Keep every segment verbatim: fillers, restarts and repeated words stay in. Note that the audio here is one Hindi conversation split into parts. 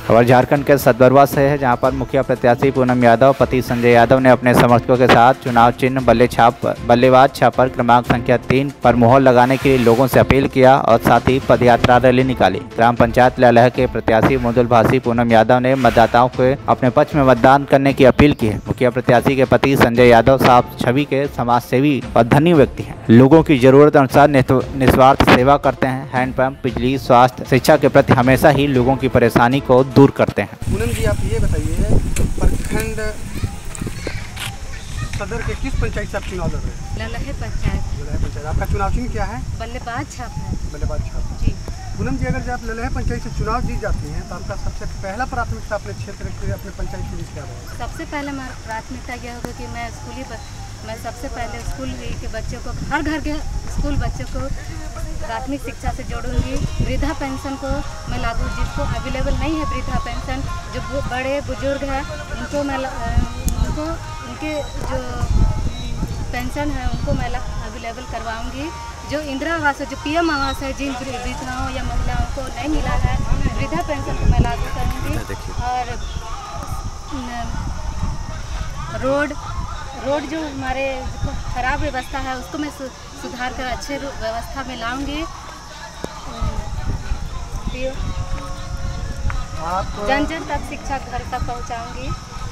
खबर झारखंड के सतबरवा से है, जहां पर मुखिया प्रत्याशी पूनम यादव पति संजय यादव ने अपने समर्थकों के साथ चुनाव चिन्ह बल्ले छाप बल्लेबाज छापर क्रमांक संख्या तीन पर मुहर लगाने के लिए लोगों से अपील किया और साथ ही पदयात्रा रैली निकाली। ग्राम पंचायत ललह के प्रत्याशी मृदुल भाषी पूनम यादव ने मतदाताओं को अपने पक्ष में मतदान करने की अपील की है। मुखिया प्रत्याशी के पति संजय यादव साफ छवि के समाज सेवी और धनी व्यक्ति हैं। लोगों की जरूरत अनुसार निस्वार्थ सेवा करते हैं। हैंडपंप, बिजली, स्वास्थ्य, शिक्षा के प्रति हमेशा ही लोगों की परेशानी को दूर करते हैं। पूनम जी, आप ये बताइए, प्रखंड सदर के किस पंचायत से आप चुनाव लड़ रहे हैं? ललहे पंचायत। ललहे पंचायत। आपका चुनाव चिन्ह क्या है? बल्लेबाज छाप है। बल्लेबाज छाप जी। पूनम जी, अगर आप ललहे पंचायत से चुनाव जीत जाती हैं तो आपका सबसे पहला प्राथमिकता अपने क्षेत्र के अपने पंचायत के बीच क्या रहेगा? सबसे पहले हमारी प्राथमिकता यह होगा कि मैं स्कूली मैं सबसे पहले स्कूल के बच्चों को, हर घर के स्कूल बच्चों को प्राथमिक शिक्षा से जोड़ूंगी। वृद्धा पेंशन को मैं लागू, जिसको अवेलेबल नहीं है वृद्धा पेंशन, जो बड़े बुजुर्ग हैं उनको मैं उनको उनके जो पेंशन है उनको मैं अवेलेबल करवाऊंगी। जो इंदिरा आवास है, जो पीएम आवास है, जिन वृद्धाओं या महिलाओं को नहीं मिला है, वृद्धा पेंशन को मैं लागू करूँगी। और रोड रोड जो हमारे खराब व्यवस्था है उसको मैं सुधार कर अच्छे व्यवस्था में लाऊंगी। आप जन जन तक शिक्षा घर तक पहुंचाऊंगी।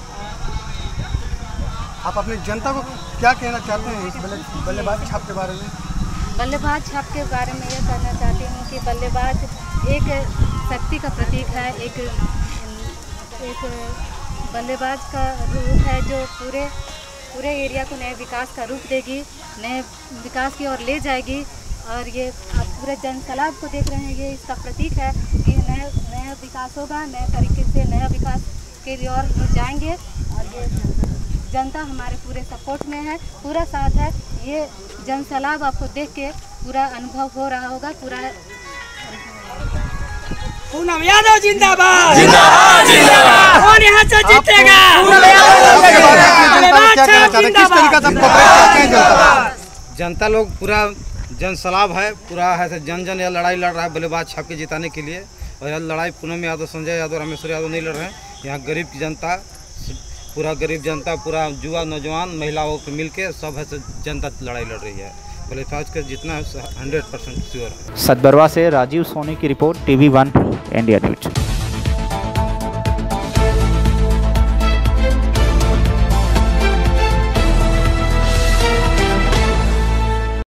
आप अपनी जनता को क्या कहना चाहते हैं इस बल्लेबाज छाप के बारे में? बल्लेबाज छाप के बारे में यह कहना चाहती हूँ कि बल्लेबाज एक शक्ति का प्रतीक है। एक एक बल्लेबाज का रूप है जो पूरे पूरे एरिया को नए विकास का रूप देगी, नए विकास की ओर ले जाएगी। और ये आप पूरे जन सलाब को देख रहे हैं, ये इसका प्रतीक है कि नया नया विकास होगा, नए तरीके से नया विकास के ओर हम जाएंगे। और ये जनता हमारे पूरे सपोर्ट में है, पूरा साथ है। ये जन सलाब आपको देख के पूरा अनुभव हो रहा होगा। पूरा पूनम यादव जिंदाबाद, जिंदाबाद, जिंदाबाद। कौन यहाँ से जीतेगा? जनता लोग पूरा जन सलाब है, पूरा है जन जन यह लड़ाई लड़ रहा है बल्लेबाज छाप के जिताने के लिए। और यह लड़ाई पूनम यादव, संजय यादव, रामेश्वर यादव नहीं लड़ रहे हैं। यहाँ गरीब की जनता, पूरा गरीब जनता, पूरा युवा, नौजवान, महिलाओं को मिलके सब है जनता लड़ाई लड़ रही है। बल्लेबाज का जितना हंड्रेड परसेंट श्योर है। सतबरवा से राजीव सोनी की report, TV one India news.